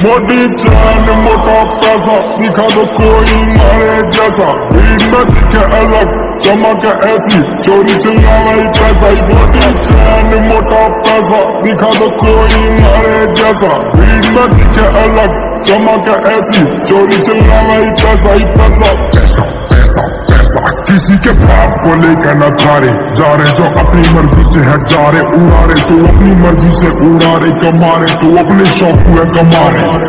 मोटी चैन मोटा पैसा दिखा दो कोई मारे जैसा, भीड़ में दिखे अलग चमक ऐसी, चोरी चिल्लावाई पैसा ही। मोटी चैन मोटा पैसा दिखा दो कोई मारे जैसा, भीड़ में दिखे अलग चमक ऐसी, चोरी चिल्लावाई पैसा ही पैसा। पैसा पैसा पैसा किसी के बाप को लेकर न थारे जा रहे, जो अपनी मर्जी से है जा रहे, उड़ा रहे तो अपनी मर्जी से उड़ा रहे, कमा रहे तो अपने शौक हुए कमा रहे।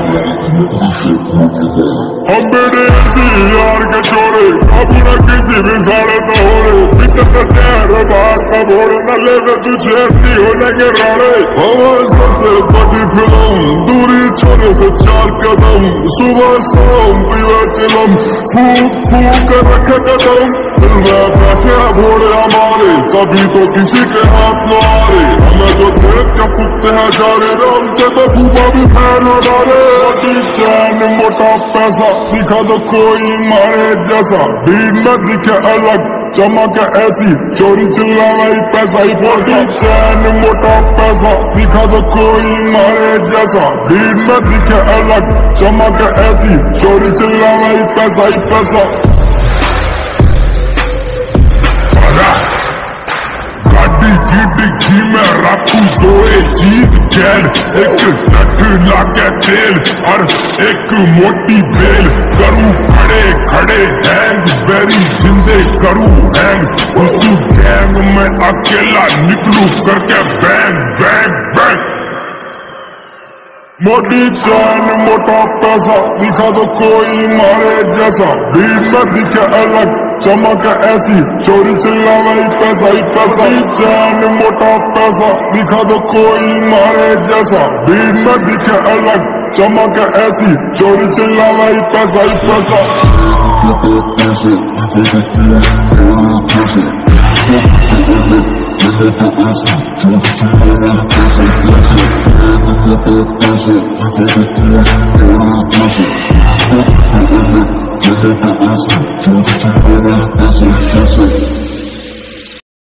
हम बेड़े यार के चोरे अब न किसी भी साले तो हो रहे, भीतर का बात का भोरे न ले तुझे होने के राड़े। हमारे सबसे बड़ी फिल्म दूरी छोड़े से 4 कदम, सुबह शाम पीवा चिलम, फूक फूक कर रखे कदम, दिल में बैठे भोरे हमारे, कभी तो किसी के हाथ न आ रहे, हमें जो देख के फूकते हैं जा रहे, राम के तो फूफा भी फैन हमारे। मोटी चैन मोटा पैसा दिखा दो कोई मारे जैसा, भीड़ में दिखे अलग चमक ऐसी, चोरी चिल्लावाई पैसा ही। मोटी चैन मोटा पैसा दिखा दो कोई मारे जैसा, भीड़ में दिखे अलग चमक ऐसी, चोरी चिल्लावाई पैसा ही पैसा। डिग्गी में रखू दो चीज कैन, एक टट लाके तेल और एक मोटी बेल, करूँ खड़े खड़े हैंग बेरी जिंदे करूँ हैंग, उस गैंग में अकेला निकलूं करके बैंग बैंग बैंग। मोटी चैन मोटा पैसा दिखा दो कोई मारे जैसा, भीड़ में दिखे अलग चमक ऐसी, चोरी चिल्लावाई पैसा ही पैसा। चैन मोटा पैसा दिखा दो कोई मारे जैसा, भीड़ में दिखे अलग चमक ऐसी, चोरी चिल्लावाई पैसा ही पैसा। Thank you.